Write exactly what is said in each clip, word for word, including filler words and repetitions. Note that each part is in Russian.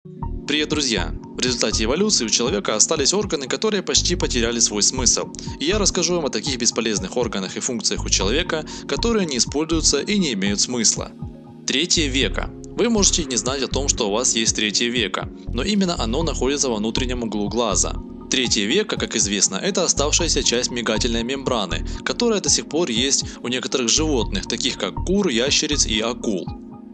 Привет, друзья! В результате эволюции у человека остались органы, которые почти потеряли свой смысл. И я расскажу вам о таких бесполезных органах и функциях у человека, которые не используются и не имеют смысла. Третье веко. Вы можете не знать о том, что у вас есть третье веко, но именно оно находится во внутреннем углу глаза. Третье веко, как известно, это оставшаяся часть мигательной мембраны, которая до сих пор есть у некоторых животных, таких как кур, ящериц и акул.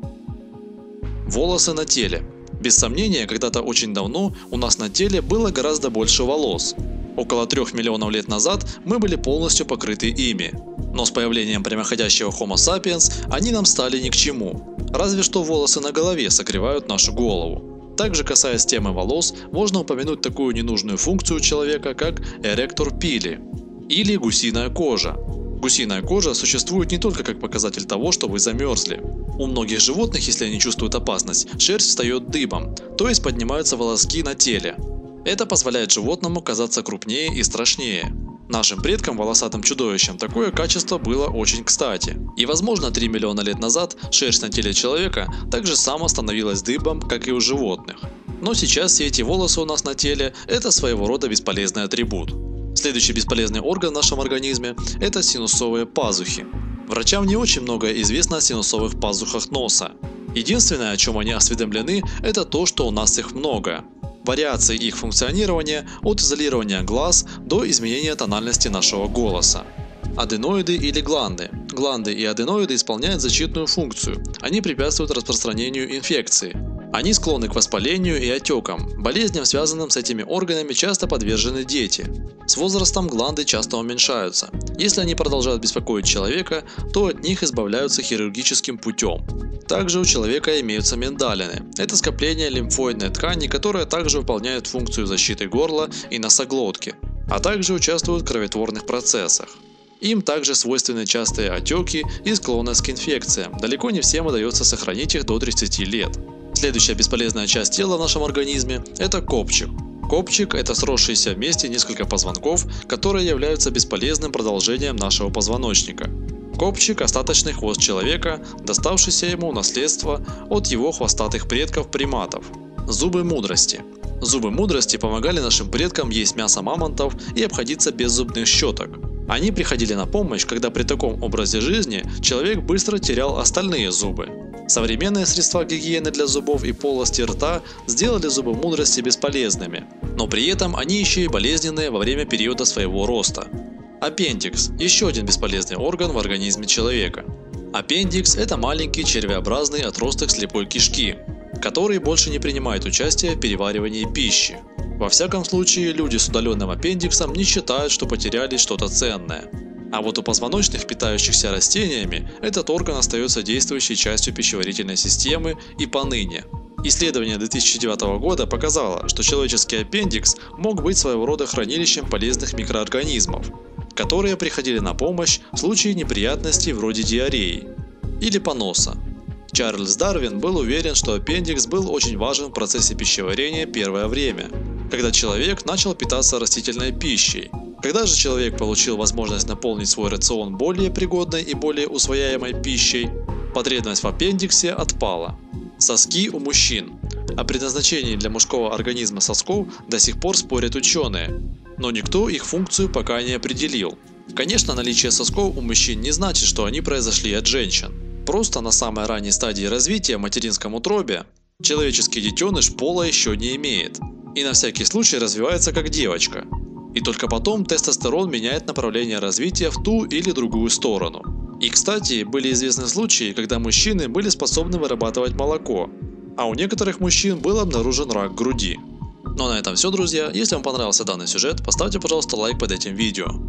Волосы на теле. Без сомнения, когда-то очень давно у нас на теле было гораздо больше волос. Около трех миллионов лет назад мы были полностью покрыты ими. Но с появлением прямоходящего Homo sapiens они нам стали ни к чему. Разве что волосы на голове согревают нашу голову. Также, касаясь темы волос, можно упомянуть такую ненужную функцию у человека, как эректор пили или гусиная кожа. Гусиная кожа существует не только как показатель того, что вы замерзли. У многих животных, если они чувствуют опасность, шерсть встает дыбом, то есть поднимаются волоски на теле. Это позволяет животному казаться крупнее и страшнее. Нашим предкам, волосатым чудовищам, такое качество было очень кстати. И возможно три миллиона лет назад шерсть на теле человека так же само становилась дыбом, как и у животных. Но сейчас все эти волосы у нас на теле – это своего рода бесполезный атрибут. Следующий бесполезный орган в нашем организме – это синусовые пазухи. Врачам не очень многое известно о синусовых пазухах носа. Единственное, о чем они осведомлены, это то, что у нас их много. Вариации их функционирования от изолирования глаз до изменения тональности нашего голоса. Аденоиды или гланды. Гланды и аденоиды исполняют защитную функцию. Они препятствуют распространению инфекции. Они склонны к воспалению и отекам. Болезням, связанным с этими органами, часто подвержены дети. С возрастом гланды часто уменьшаются. Если они продолжают беспокоить человека, то от них избавляются хирургическим путем. Также у человека имеются миндалины. Это скопление лимфоидной ткани, которая также выполняет функцию защиты горла и носоглотки, а также участвуют в кроветворных процессах. Им также свойственны частые отеки и склонность к инфекциям. Далеко не всем удается сохранить их до тридцати лет. Следующая бесполезная часть тела в нашем организме – это копчик. Копчик – это сросшиеся вместе несколько позвонков, которые являются бесполезным продолжением нашего позвоночника. Копчик – остаточный хвост человека, доставшийся ему в наследство от его хвостатых предков-приматов. Зубы мудрости. Зубы мудрости помогали нашим предкам есть мясо мамонтов и обходиться без зубных щеток. Они приходили на помощь, когда при таком образе жизни человек быстро терял остальные зубы. Современные средства гигиены для зубов и полости рта сделали зубы мудрости бесполезными, но при этом они еще и болезненные во время периода своего роста. Аппендикс – еще один бесполезный орган в организме человека. Аппендикс – это маленький червеобразный отросток слепой кишки, который больше не принимает участие в переваривании пищи. Во всяком случае, люди с удаленным аппендиксом не считают, что потеряли что-то ценное. А вот у позвоночных, питающихся растениями, этот орган остается действующей частью пищеварительной системы и поныне. Исследование две тысячи девятого года показало, что человеческий аппендикс мог быть своего рода хранилищем полезных микроорганизмов, которые приходили на помощь в случае неприятностей вроде диареи или поноса. Чарльз Дарвин был уверен, что аппендикс был очень важен в процессе пищеварения первое время, когда человек начал питаться растительной пищей. Когда же человек получил возможность наполнить свой рацион более пригодной и более усвояемой пищей, потребность в аппендиксе отпала. Соски у мужчин. О предназначении для мужского организма сосков до сих пор спорят ученые, но никто их функцию пока не определил. Конечно, наличие сосков у мужчин не значит, что они произошли от женщин. Просто на самой ранней стадии развития в материнском утробе человеческий детеныш пола еще не имеет и на всякий случай развивается как девочка. И только потом тестостерон меняет направление развития в ту или другую сторону. И, кстати, были известны случаи, когда мужчины были способны вырабатывать молоко, а у некоторых мужчин был обнаружен рак груди. Ну а на этом все, друзья. Если вам понравился данный сюжет, поставьте, пожалуйста, лайк под этим видео.